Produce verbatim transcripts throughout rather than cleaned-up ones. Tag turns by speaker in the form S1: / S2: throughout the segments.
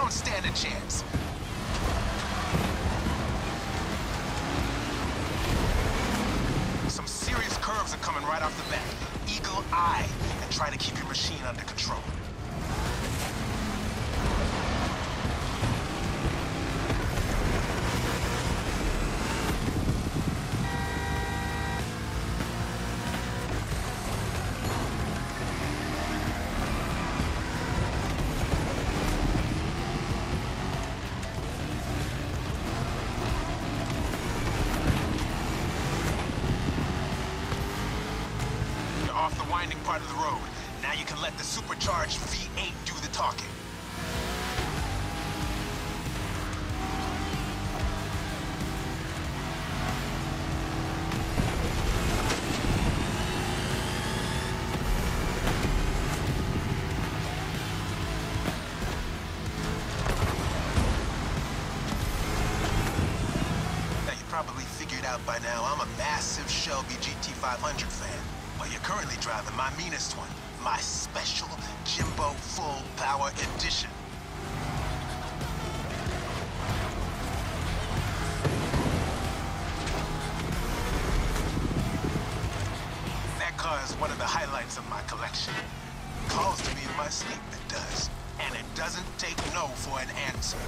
S1: don't stand a chance. Some serious curves are coming right off the bat. Eagle eye, and try to keep your machine under control. Off the winding part of the road. Now you can let the supercharged V eight do the talking. Now you probably figured out by now I'm a massive Shelby G T five hundred fan. Well, you're currently driving my meanest one, my special Jimbo Full Power Edition. That car is one of the highlights of my collection. Calls to me in my sleep, it does. And it doesn't take no for an answer.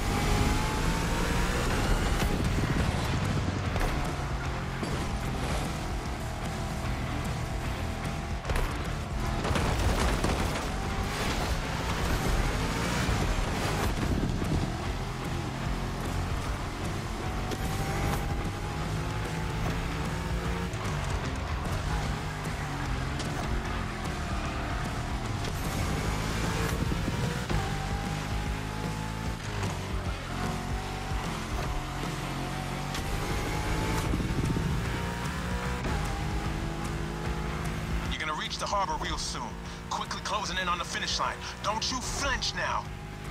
S1: Reach the harbor real soon. Quickly closing in on the finish line. Don't you flinch now.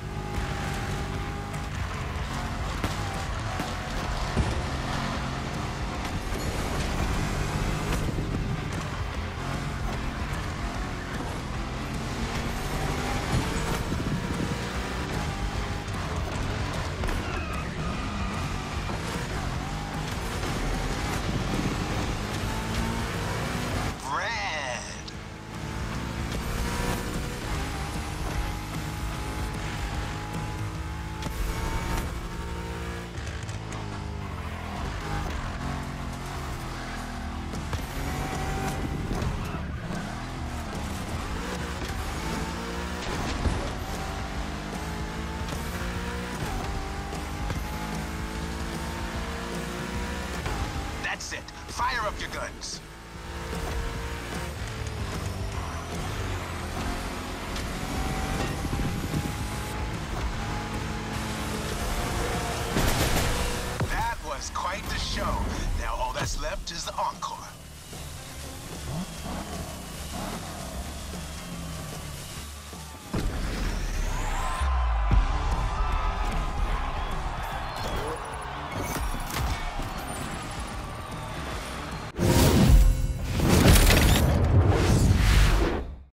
S1: That's it. Fire up your guns. That was quite the show. Now all that's left is the encore.